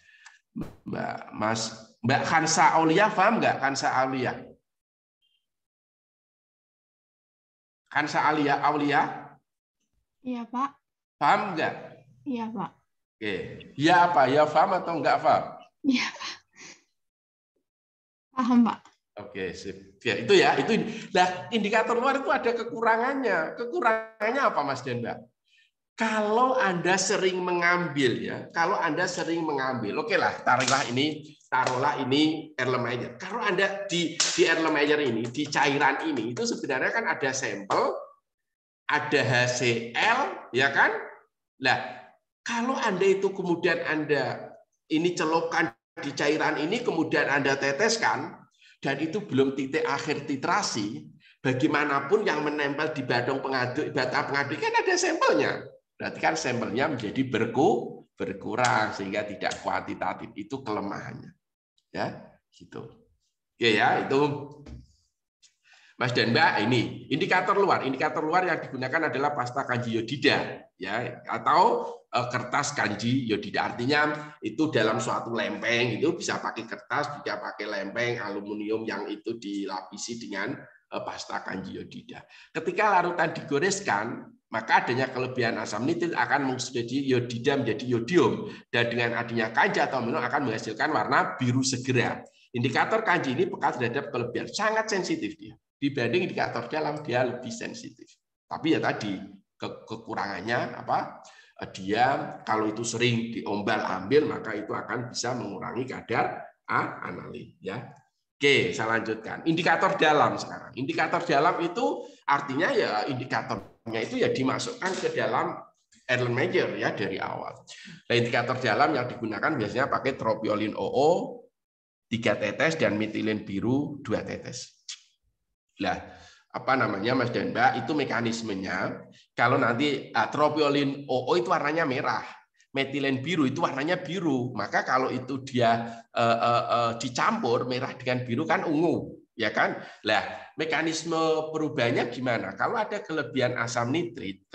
Mbak Khansa Aulia paham nggak? Khansa Aulia? Khansa Aulia? Iya, Pak. Paham nggak? Iya, Pak. Oke. Ya apa? Ya paham atau nggak paham? Iya, Pak. Paham, Pak. Oke, sip. Ya, itu ya. Itu. Nah, indikator luar itu ada kekurangannya. Kekurangannya apa, Mas dan Mbak? Kalau Anda sering mengambil ya, oke lah, taruhlah ini Erlenmeyer. Kalau Anda di Erlenmeyer ini, di cairan ini, itu sebenarnya kan ada sampel, ada HCl, ya kan? Nah, kalau Anda itu kemudian Anda ini celupkan di cairan ini, kemudian Anda teteskan, dan itu belum titik akhir titrasi, bagaimanapun yang menempel di bata pengaduk kan ada sampelnya. Berarti kan sampelnya menjadi berkurang sehingga tidak kuantitatif. Itu kelemahannya. Ya, gitu. Oke ya, itu Mas dan Mbak, ini indikator luar. Indikator luar yang digunakan adalah pasta kanji yodida, ya, atau kertas kanji yodida. Artinya itu dalam suatu lempeng itu bisa pakai kertas, bisa pakai lempeng aluminium yang itu dilapisi dengan pasta kanji yodida. Ketika larutan digoreskan, maka adanya kelebihan asam nitrit akan menjadi yodida menjadi yodium, dan dengan adanya kanji atau amino akan menghasilkan warna biru segera. Indikator kanji ini peka terhadap kelebihan, sangat sensitif dia. Dibanding indikator dalam dia lebih sensitif. Tapi ya tadi kekurangannya apa? Dia kalau itu sering diombal ambil maka itu akan bisa mengurangi kadar analin ya. Oke, saya lanjutkan. Indikator dalam sekarang. Indikator dalam itu artinya ya indikatornya itu ya dimasukkan ke dalam Erlenmeyer ya dari awal. Nah, indikator dalam yang digunakan biasanya pakai tropiolin OO 3 tetes dan metilin biru 2 tetes. Nah, apa namanya Mas dan Mbak, itu mekanismenya kalau nanti tropiolin OO itu warnanya merah, metilen biru itu warnanya biru, maka kalau itu dia dicampur merah dengan biru kan ungu, ya kan? Lah, mekanisme perubahannya gimana? Kalau ada kelebihan asam nitrit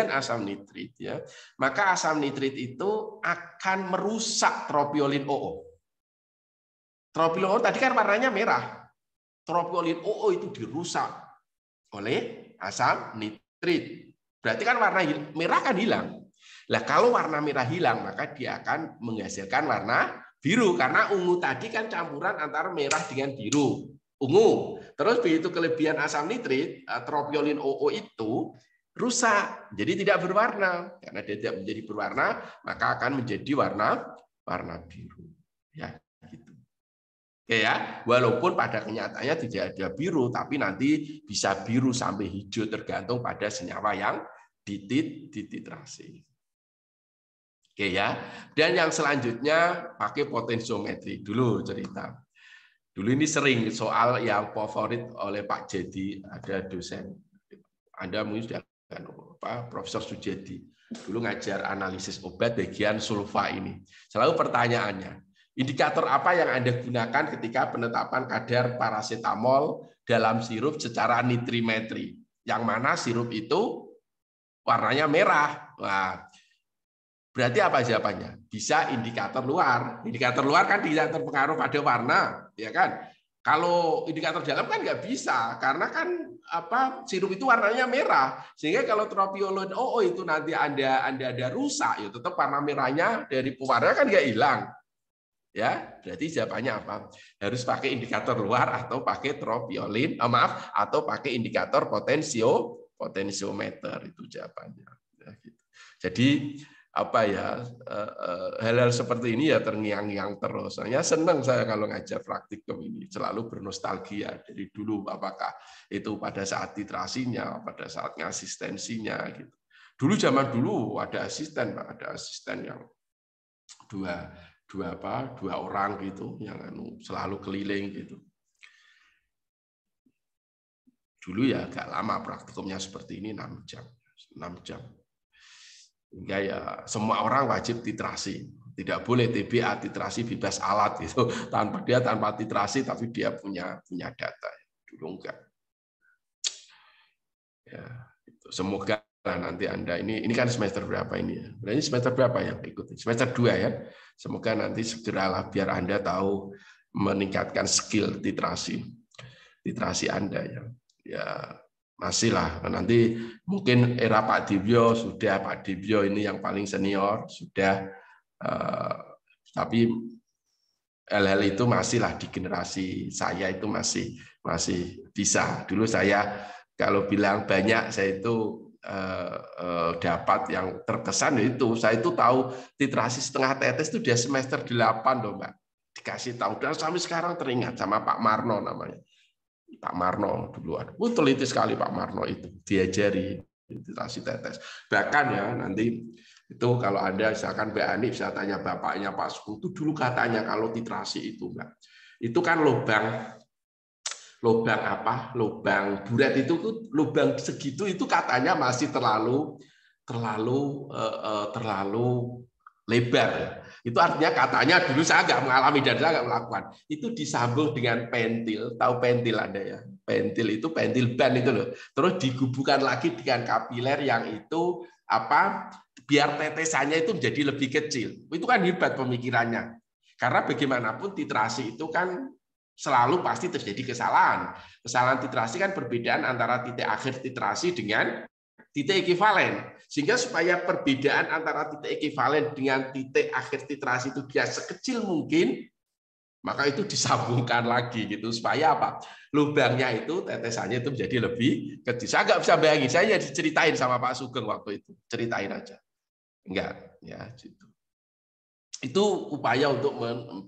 ya, maka asam nitrit itu akan merusak tropiolin OO. Tropiolin OO tadi kan warnanya merah. Tropiolin OO itu dirusak oleh asam nitrit. Berarti kan warna merah kan hilang. Nah, kalau warna merah hilang, maka dia akan menghasilkan warna biru. Karena ungu tadi kan campuran antara merah dengan biru. Ungu. Terus begitu kelebihan asam nitrit, tropiolin OO itu rusak. Jadi tidak berwarna. Karena dia tidak menjadi berwarna, maka akan menjadi warna biru. Ya. Oke ya, walaupun pada kenyataannya tidak ada biru, tapi nanti bisa biru sampai hijau tergantung pada senyawa yang dititrasi. Oke ya, dan yang selanjutnya pakai potensiometri dulu cerita. Dulu ini sering soal yang favorit oleh Pak Jadi, ada dosen. Anda mungkin sudah Profesor Sujedi. Dulu ngajar analisis obat bagian sulfa ini. Selalu pertanyaannya, indikator apa yang Anda gunakan ketika penetapan kadar parasetamol dalam sirup secara nitrimetri? Yang mana sirup itu warnanya merah. Nah, berarti apa jawabannya? Bisa indikator luar. Indikator luar kan tidak terpengaruh pada warna, ya kan? Kalau indikator dalam kan nggak bisa, karena kan sirup itu warnanya merah, sehingga kalau tropiolon OO itu nanti anda ada rusak, ya tetap warna merahnya dari pewarna kan nggak hilang. Ya, berarti jawabannya apa? Harus pakai indikator luar atau pakai tropiolin, atau pakai indikator potensiometer, itu jawabannya. Ya, gitu. Jadi hal-hal seperti ini ya terngiang-ngiang terus. Saya senang saya kalau ngajar praktikum ini, selalu bernostalgia dari dulu, apakah itu pada saat titrasinya, pada saat asistensinya gitu. Zaman dulu ada asisten, Pak, ada asisten yang dua orang gitu yang selalu keliling gitu. Dulu ya agak lama praktikumnya seperti ini, 6 jam. Hingga ya semua orang wajib titrasi. Tidak boleh TBA, titrasi bebas alat gitu. Tanpa titrasi tapi dia punya data. Dulu enggak. Ya, itu. Semoga nanti Anda ini kan semester berapa ini ya? Ini semester berapa yang ikuti? Semester 2 ya. Semoga nanti segeralah biar Anda tahu meningkatkan skill titrasi Anda ya. Ya masih lah, nanti mungkin era Pak Dibyo sudah, Pak Dibyo ini yang paling senior sudah, tapi hal-hal itu masih lah di generasi saya itu masih bisa. Dulu saya kalau bilang banyak, saya itu dapat yang terkesan itu, saya itu tahu titrasi setengah tetes itu dia semester 8 loh Mbak, dikasih tahu, dan sampai sekarang teringat sama Pak Marno namanya. Pak Marno duluan. Teliti sekali Pak Marno itu, diajari titrasi tetes. Bahkan ya nanti itu kalau Anda misalkan Mbak Ani bisa tanya bapaknya Pak Sukung, itu dulu katanya kalau titrasi itu Mbak, itu kan lubang buret itu lubang segitu itu katanya masih terlalu lebar. Itu artinya katanya dulu saya nggak mengalami dan saya nggak melakukan. Itu disambung dengan pentil, tahu pentil Anda ya? Pentil itu pentil ban itu loh. Terus digubungkan lagi dengan kapiler yang itu biar tetesannya itu menjadi lebih kecil. Itu kan hebat pemikirannya. Karena bagaimanapun titrasi itu kan selalu pasti terjadi kesalahan. Kesalahan titrasi kan perbedaan antara titik akhir titrasi dengan titik ekivalen. Sehingga supaya perbedaan antara titik ekivalen dengan titik akhir titrasi itu dia sekecil mungkin, maka itu disambungkan lagi gitu supaya apa? Lubangnya itu tetesannya itu menjadi lebih kecil. Saya nggak bisa bayangin, saya ya diceritain sama Pak Sugeng waktu itu, ceritain aja. Enggak, ya gitu. Itu upaya untuk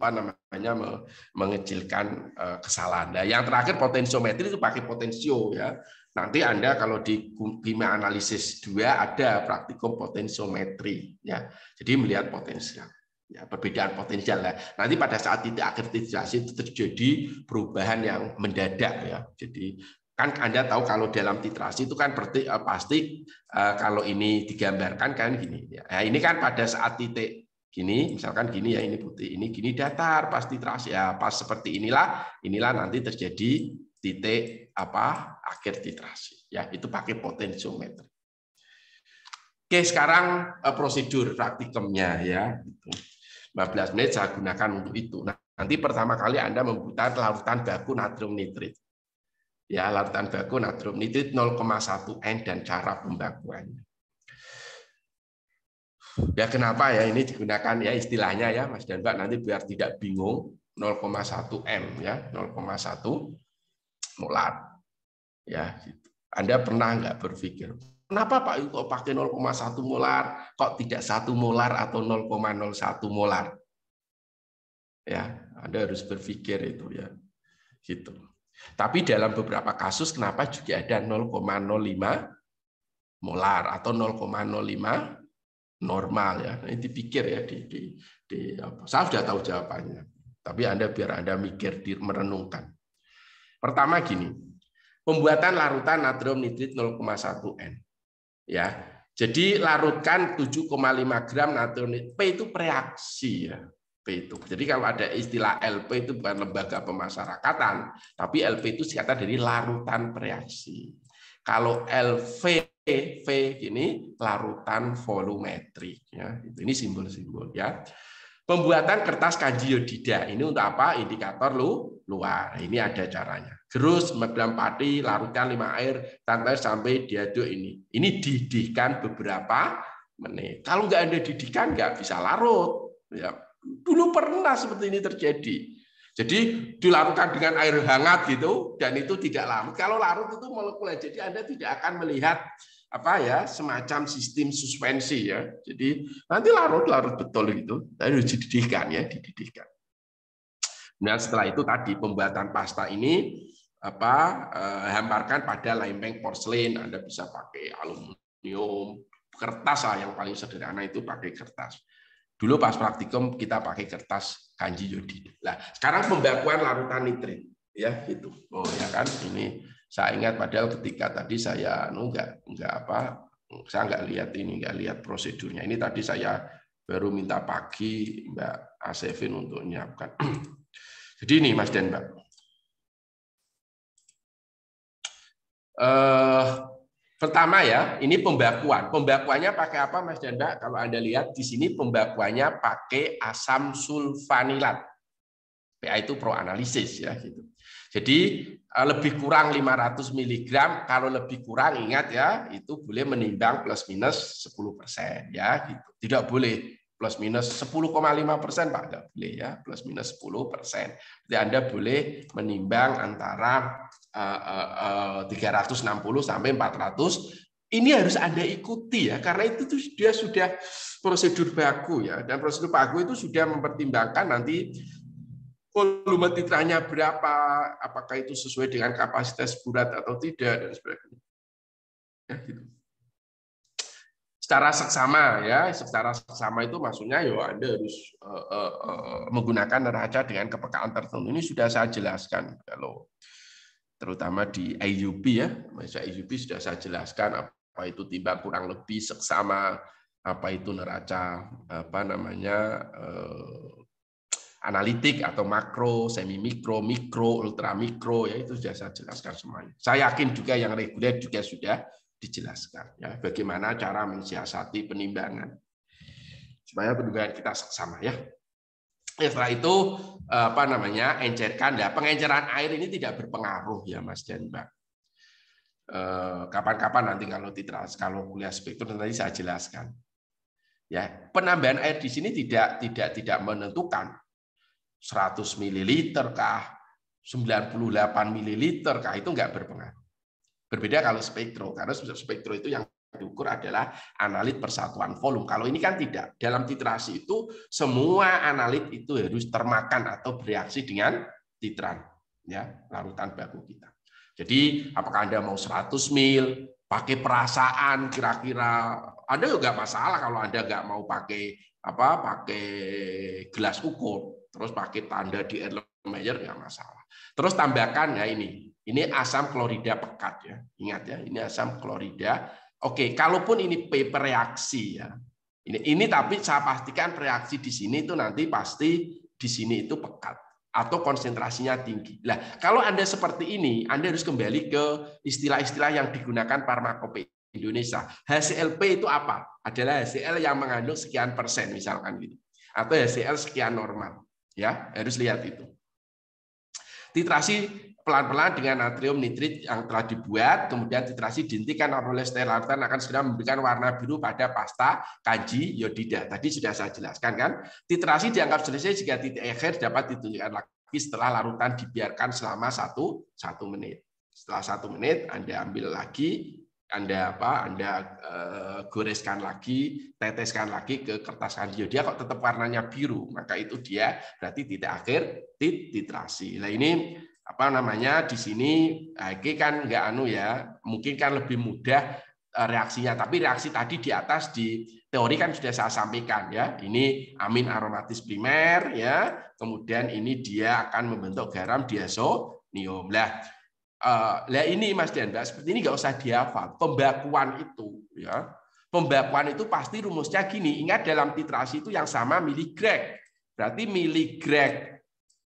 mengecilkan kesalahan. Nah, yang terakhir potensiometri itu pakai potensio ya. Nanti Anda kalau di Kimia Analisis 2 ada praktikum potensiometri ya. Jadi melihat potensial. Ya, perbedaan potensial ya. Nanti pada saat titik akhir titrasi itu terjadi perubahan yang mendadak ya. Jadi kan Anda tahu kalau dalam titrasi itu kan pasti kalau ini digambarkan kan gini ya. Nah, ini kan pada saat titik gini, misalkan gini ya, ini putih, ini gini datar pas titrasi ya, pas seperti inilah nanti terjadi titik akhir titrasi ya, itu pakai potensiometer. Oke, sekarang prosedur praktikumnya ya, 15 menit saya gunakan untuk itu. Nah, nanti pertama kali Anda membutuhkan larutan baku natrium nitrit ya, larutan baku natrium nitrit 0,1 N dan cara pembakuannya. Ya kenapa ya ini digunakan ya istilahnya ya Mas dan Mbak, nanti biar tidak bingung, 0,1 M ya, 0,1 molar. Ya, gitu. Anda pernah nggak berpikir, kenapa Pak kok pakai 0,1 molar, kok tidak 1 molar atau 0,01 molar? Ya, Anda harus berpikir itu ya. Gitu. Tapi dalam beberapa kasus kenapa juga ada 0,05 molar atau 0,05 normal ya. Ini dipikir ya saya sudah tahu jawabannya. Tapi biar Anda mikir, merenungkan. Pertama gini, pembuatan larutan natrium nitrit 0,1 N. Ya. Jadi larutkan 7,5 gram natrium nitrit. P itu preaksi ya. P itu. Jadi kalau ada istilah LP itu bukan lembaga pemasyarakatan, tapi LP itu singkatan dari larutan preaksi. Kalau LV ini larutan volumetrik ya. Ini simbol-simbol ya. Pembuatan kertas kanji yodida ini untuk apa? Indikator luar. Ini ada caranya. Gerus, dalam padi, larutkan 5 air, tantai sampai diaduk ini. Ini didihkan beberapa menit. Kalau nggak ada didikan, nggak bisa larut. Ya, dulu pernah seperti ini terjadi. Jadi dilarutkan dengan air hangat gitu, dan itu tidak larut. Kalau larut itu molekul. Jadi Anda tidak akan melihat apa ya, semacam sistem suspensi ya. Jadi nanti larut betul gitu. Harus dididihkan ya, dididihkan. Nah, setelah itu tadi pembuatan pasta ini hamparkan pada lempeng porselen. Anda bisa pakai aluminium, kertas lah yang paling sederhana itu pakai kertas. Dulu pas praktikum kita pakai kertas kanji yodida. Nah, sekarang pembakuan larutan nitrit ya gitu. Oh ya kan, ini saya ingat padahal ketika tadi saya saya nggak lihat prosedurnya. Ini tadi saya baru minta pagi Mbak Asefin untuk menyiapkan. Jadi ini Mas dan Mbak. Pertama ya, ini pembakuan. Pembakuannya pakai apa Mas dan Mbak? Kalau Anda lihat di sini pembakuannya pakai asam sulfanilat. PA itu proanalisis ya gitu. Jadi lebih kurang 500 mg, kalau lebih kurang ingat ya, itu boleh menimbang plus minus 10% ya gitu. Tidak boleh plus minus 10,5% Pak, enggak boleh ya, plus minus 10%. Jadi Anda boleh menimbang antara 360 sampai 400. Ini harus Anda ikuti ya, karena itu tuh dia sudah prosedur baku ya, dan prosedur baku itu sudah mempertimbangkan nanti volume titranya berapa, apakah itu sesuai dengan kapasitas bulat atau tidak, dan sebagainya. Ya, gitu. Secara seksama ya, secara seksama itu maksudnya ya Anda harus menggunakan neraca dengan kepekaan tertentu. Ini sudah saya jelaskan kalau terutama di IUP ya, masa IUP sudah saya jelaskan apa itu timbang kurang lebih seksama, apa itu neraca analitik atau makro, semi mikro, mikro, ultra mikro, ya itu sudah saya jelaskan semuanya. Saya yakin juga yang reguler juga sudah dijelaskan ya, bagaimana cara mensiasati penimbangan supaya penimbangan kita sama ya. Setelah itu encerkan. Nah, pengenceran air ini tidak berpengaruh ya Mas dan Mbak. Kapan-kapan nanti kalau kuliah spektrum nanti saya jelaskan. Ya, penambahan air di sini tidak menentukan 100 ml kah, 98 ml kah, itu enggak berpengaruh. Berbeda kalau spektro, karena spektro itu yang diukur adalah analit persatuan volume. Kalau ini kan tidak. Dalam titrasi itu semua analit itu harus termakan atau bereaksi dengan titran, ya, larutan baku kita. Jadi apakah Anda mau 100 ml, pakai perasaan kira-kira, Anda enggak masalah kalau Anda enggak mau pakai gelas ukur. Terus pakai tanda di Erlenmeyer nggak masalah. Terus tambahkan ya ini asam klorida pekat ya. Ingat ya, ini asam klorida. Oke, kalaupun ini paper reaksi ya. Ini tapi saya pastikan reaksi di sini itu nanti pasti di sini itu pekat atau konsentrasinya tinggi. Nah, kalau Anda seperti ini, Anda harus kembali ke istilah-istilah yang digunakan farmakope Indonesia. HClP itu apa? Adalah HCl yang mengandung sekian persen misalkan gitu. Atau HCl sekian normal. Ya, harus lihat itu. Titrasi pelan-pelan dengan natrium nitrit yang telah dibuat, kemudian titrasi dihentikan oleh larutan akan segera memberikan warna biru pada pasta kanji yodida. Tadi sudah saya jelaskan kan. Titrasi dianggap selesai jika titik akhir dapat ditunjukkan lagi setelah larutan dibiarkan selama 1 menit. Setelah 1 menit Anda ambil lagi, Anda goreskan lagi, teteskan lagi ke kertas kanji yodida, kok tetap warnanya biru, maka itu dia berarti titik akhir titrasi. Nah ini di sini kan nggak mungkin kan lebih mudah reaksinya, tapi reaksi tadi di atas di teori kan sudah saya sampaikan ya. Ini amin aromatis primer ya, kemudian ini dia akan membentuk garam diazonium. Lah ini Mas Diandra, seperti ini nggak usah dihafal. Pembakuan itu ya, pembakuan itu pasti rumusnya gini. Ingat dalam titrasi itu yang sama miligrek. Berarti miligrek.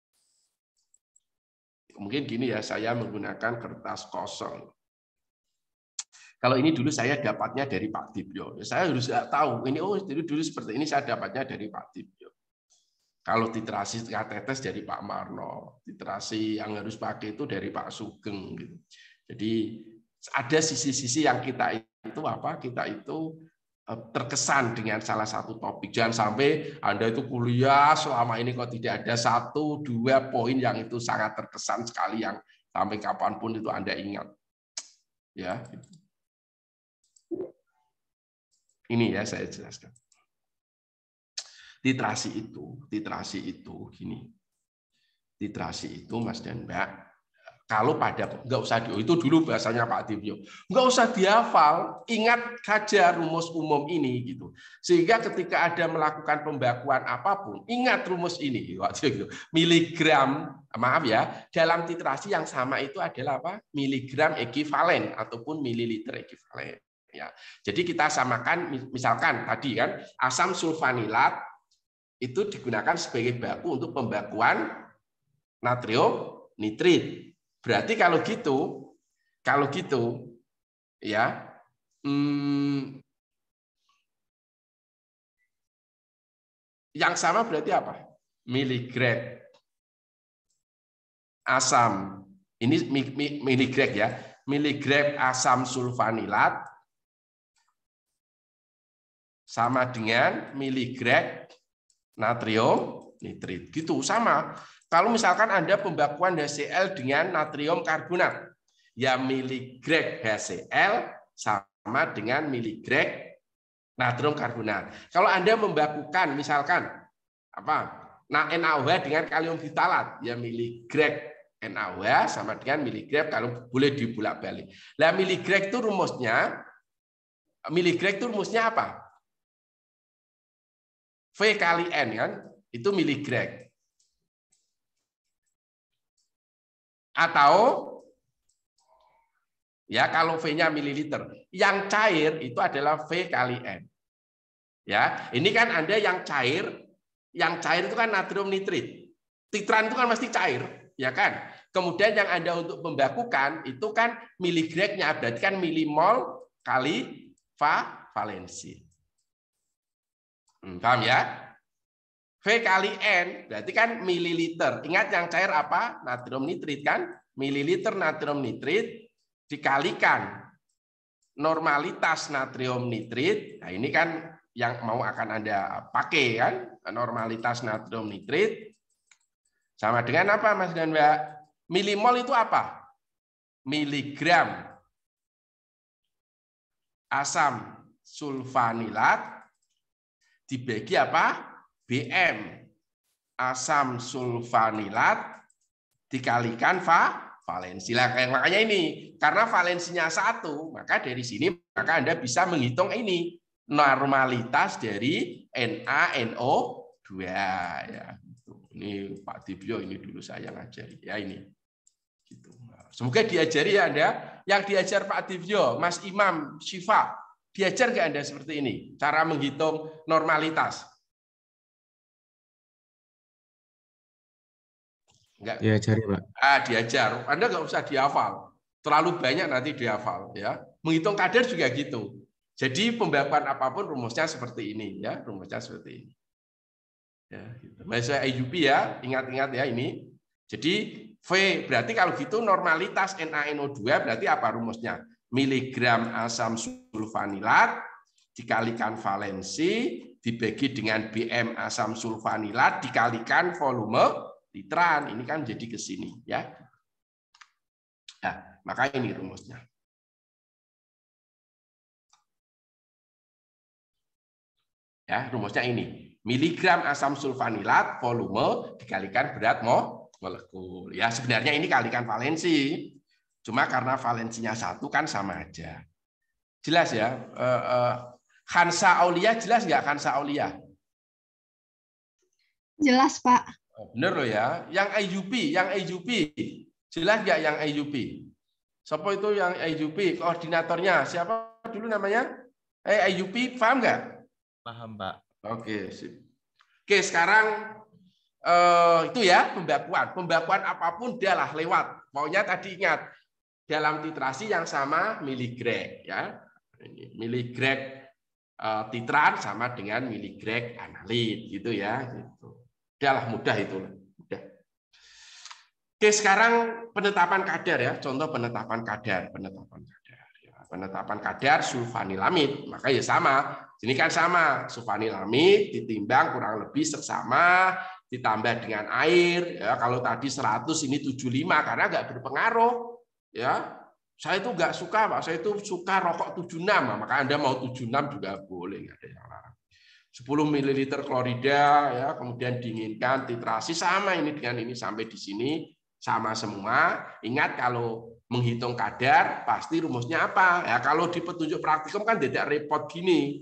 Mungkin gini ya, saya menggunakan kertas kosong. Kalau ini dulu saya dapatnya dari Pak Dibyo. Saya harus tahu ini dulu seperti ini saya dapatnya dari Pak Dibyo. Kalau titrasi tetes dari Pak Marno, titrasi yang harus pakai itu dari Pak Sugeng gitu. Jadi ada sisi-sisi yang kita itu terkesan dengan salah satu topik. Jangan sampai Anda itu kuliah selama ini kok tidak ada 1-2 poin yang itu sangat terkesan sekali yang sampai kapanpun itu Anda ingat. Ya. Ini ya saya jelaskan. Titrasi itu gini. Titrasi itu Mas dan Mbak, kalau pada nggak usah itu dulu bahasanya Pak Divyo, nggak usah dihafal, ingat saja rumus umum ini gitu. Sehingga ketika ada melakukan pembakuan apapun, ingat rumus ini waktu itu. Miligram, maaf ya, dalam titrasi yang sama itu adalah apa? Miligram ekivalen ataupun mililiter ekivalen. Ya. Jadi kita samakan, misalkan tadi kan asam sulfanilat itu digunakan sebagai baku untuk pembakuan natrium nitrit. Berarti kalau gitu ya yang sama berarti apa? Miligram asam, ini miligram ya, miligram asam sulfanilat sama dengan miligram natrium nitrit. Gitu, sama. Kalau misalkan Anda pembakuan HCl dengan natrium karbonat, ya miligram HCl sama dengan miligram natrium karbonat. Kalau Anda membakukan misalkan NaOH dengan kalium butalat, ya miligram NaOH sama dengan miligram, kalau boleh dibulak-balik. Nah, miligram itu rumusnya apa? V kali N kan, itu miligram. Atau ya kalau V-nya mililiter, yang cair itu adalah V kali N. Ya, ini kan Anda yang cair itu kan natrium nitrit. Titran itu kan pasti cair, ya kan? Kemudian yang Anda untuk membakukan itu kan miligramnya, berarti kan milimol kali valensi. Paham ya? V kali N berarti kan mililiter. Ingat yang cair apa? Natrium nitrit kan? Mililiter natrium nitrit dikalikan normalitas natrium nitrit. Nah, ini kan yang mau akan Anda pakai kan? Normalitas natrium nitrit sama dengan apa Mas dan Mbak? Milimol itu apa? Miligram asam sulfanilat dibagi apa? BM asam sulfanilat dikalikan valensi. Makanya ini karena valensinya 1, maka dari sini maka Anda bisa menghitung ini normalitas dari NaNO2 ya. Ini Pak Divyo ini dulu saya ngajari ya ini. Gitu. Semoga diajari ya Anda. Yang diajar Pak Divyo, Mas Imam, Syifa, diajar nggak Anda seperti ini? Cara menghitung normalitas? Enggak. Diajari, Pak. Diajar. Anda nggak usah dihafal. Terlalu banyak nanti dihafal. Ya. Menghitung kadar juga gitu. Jadi pembakuan apapun rumusnya seperti ini. Ya, rumusnya seperti ini. Ya, gitu. Bahasa IUP ya, ingat-ingat ya ini. Jadi V berarti kalau gitu normalitas NaNO2 berarti apa rumusnya? Miligram asam sulfanilat dikalikan valensi dibagi dengan BM asam sulfanilat dikalikan volume litran. Ini kan jadi ke sini ya. Nah, maka ini rumusnya. Ya, rumusnya ini. Miligram asam sulfanilat volume dikalikan berat molekul. Ya, sebenarnya ini kalikan valensi. Cuma karena valensinya 1 kan sama aja. Jelas ya? Khansa Aulia jelas nggak Khansa Aulia? Jelas, Pak. Bener loh ya. Yang IUP. Jelas nggak yang IUP? Siapa itu yang IUP? Koordinatornya siapa dulu namanya? IUP, paham nggak? Paham, Pak. Oke, sip. Oke, sekarang itu ya pembakuan apapun dialah lewat. Pokoknya tadi ingat dalam titrasi yang sama miligram ya. Ini miligram titran sama dengan miligram analit gitu ya gitu. Udahlah, mudah itu. Mudah. Oke, sekarang penetapan kadar ya. Contoh penetapan kadar. Penetapan kadar sulfanilamid. Maka ya sama. Ini kan sama. Sulfanilamid ditimbang kurang lebih seksama, ditambah dengan air. Ya, kalau tadi 100, ini 75 karena nggak berpengaruh. Ya, saya itu nggak suka, Pak. Saya itu suka rokok 76. Maka Anda mau 76 juga boleh, nggak ada yang larang. 10 ml klorida, ya, kemudian dinginkan, titrasi sama ini dengan ini sampai di sini sama semua. Ingat kalau menghitung kadar pasti rumusnya apa? Ya, kalau di petunjuk praktikum kan tidak repot gini.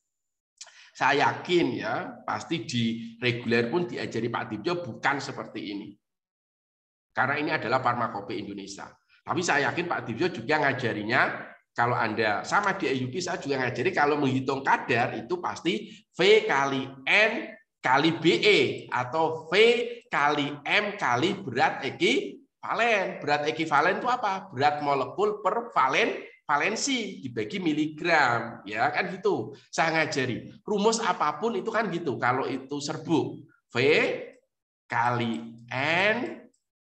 Saya yakin ya pasti di reguler pun diajari Pak Dibjo bukan seperti ini. Karena ini adalah Farmakope Indonesia. Tapi saya yakin Pak Dibjo juga ngajarinya. Kalau Anda sama di IUP, saya juga ngajari kalau menghitung kadar itu pasti V kali N kali BE atau V kali M kali berat ekivalen. Berat ekivalen itu apa? Berat molekul per valensi dibagi miligram, ya kan gitu. Saya ngajari rumus apapun itu kan gitu. Kalau itu serbuk V kali N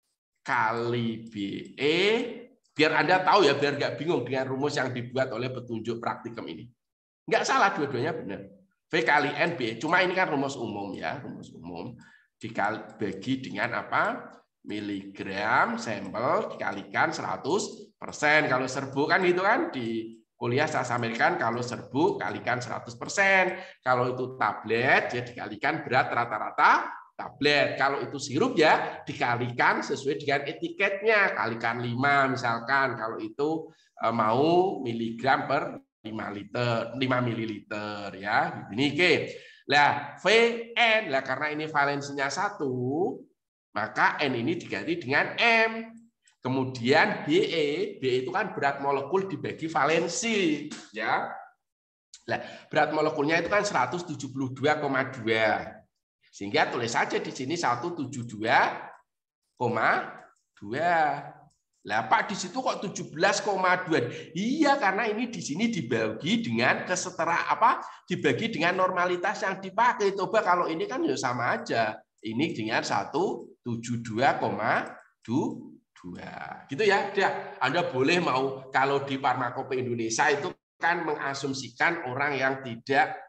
kali BE. Biar Anda tahu ya, biar nggak bingung dengan rumus yang dibuat oleh petunjuk praktikum ini. Nggak salah, dua-duanya benar. V kali N, B. Cuma ini kan rumus umum ya, rumus umum. Dibagi dengan apa? Miligram sampel dikalikan 100%. Kalau serbuk kan gitu kan, di kuliah saya sampaikan kalau serbuk kalikan 100%. Kalau itu tablet, ya dikalikan berat rata-rata tablet. Kalau itu sirup ya dikalikan sesuai dengan etiketnya, kalikan 5 misalkan. Kalau itu mau miligram per 5 mililiter ya. Ini oke. Lah Vn lah karena ini valensinya 1, maka N ini diganti dengan M. Kemudian BE itu kan berat molekul dibagi valensi ya. Lah berat molekulnya itu kan 172,2. Sehingga tulis saja di sini 172,2. Lah Pak di situ kok 17,2? Iya karena ini di sini dibagi dengan dibagi dengan normalitas yang dipakai. Coba kalau ini kan ya sama aja. Ini dengan 172,2. Gitu ya. Anda boleh mau kalau di Farmakope Indonesia itu kan mengasumsikan orang yang tidak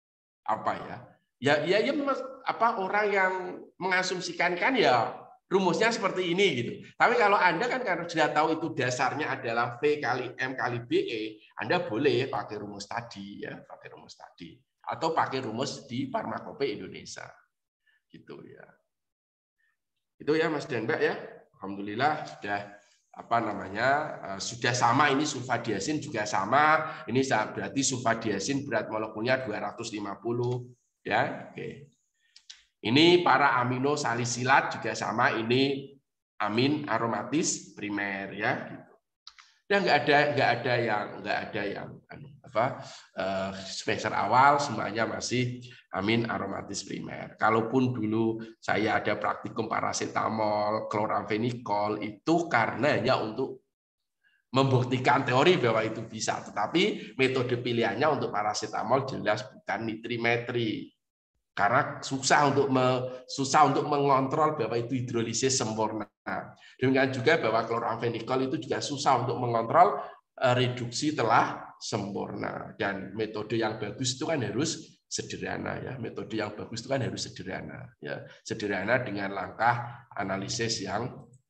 orang yang mengasumsikan kan ya rumusnya seperti ini gitu. Tapi kalau Anda kan karena sudah tahu itu dasarnya adalah V kali M kali BE, Anda boleh pakai rumus tadi ya, pakai rumus tadi atau pakai rumus di Farmakope Indonesia. Gitu ya. Itu ya Mas dan Mbak ya. Alhamdulillah sudah sudah sama, ini sulfadiazin juga sama. Ini berarti sulfadiazin berat molekulnya 250 ya. Oke. Ini para amino salisilat juga sama, ini amin aromatis primer ya gitu. Dan nggak ada yang semester awal semuanya masih amin aromatis primer. Kalaupun dulu saya ada praktikum paracetamol, chloramphenicol itu karena hanya untuk membuktikan teori bahwa itu bisa, tetapi metode pilihannya untuk paracetamol jelas bukan nitrimetri. Karena susah untuk mengontrol bahwa itu hidrolisis sempurna. Demikian juga bahwa chloramphenicol itu juga susah untuk mengontrol reduksi telah sempurna. Dan metode yang bagus itu kan harus sederhana ya. Metode yang bagus itu kan harus sederhana ya. Sederhana dengan langkah analisis yang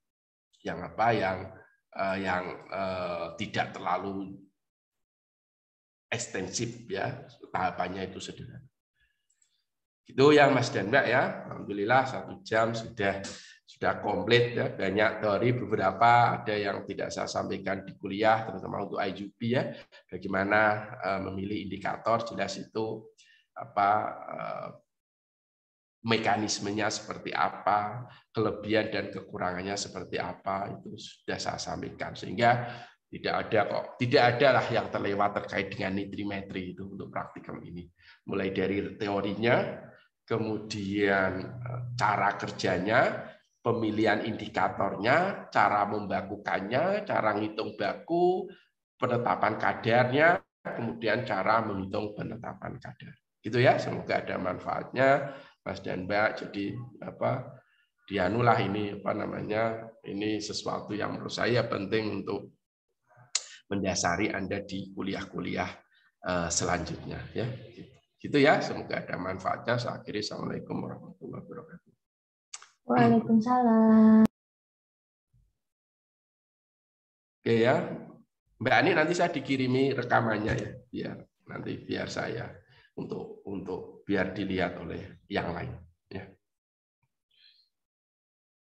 tidak terlalu ekstensif ya. Tahapannya itu sederhana. Itu yang Mas dan Mbak ya. Alhamdulillah 1 jam sudah komplit ya. Banyak teori, beberapa ada yang tidak saya sampaikan di kuliah, terutama untuk IUP ya. Bagaimana memilih indikator, jelas itu mekanismenya seperti apa, kelebihan dan kekurangannya seperti apa, itu sudah saya sampaikan. Sehingga tidak ada lah yang terlewat terkait dengan nitrimetri itu untuk praktikum ini. Mulai dari teorinya, kemudian cara kerjanya, pemilihan indikatornya, cara membakukannya, cara menghitung baku, penetapan kadarnya, kemudian cara menghitung penetapan kadar. Gitu ya, semoga ada manfaatnya. Mas dan Mbak. Jadi dianulah ini ini sesuatu yang menurut saya penting untuk mendasari Anda di kuliah-kuliah selanjutnya ya. Gitu ya, semoga ada manfaatnya. Saya akhiri. Assalamualaikum warahmatullahi wabarakatuh. Waalaikumsalam. Oke ya, Mbak Ani, nanti saya dikirimi rekamannya ya, biar saya untuk biar dilihat oleh yang lain.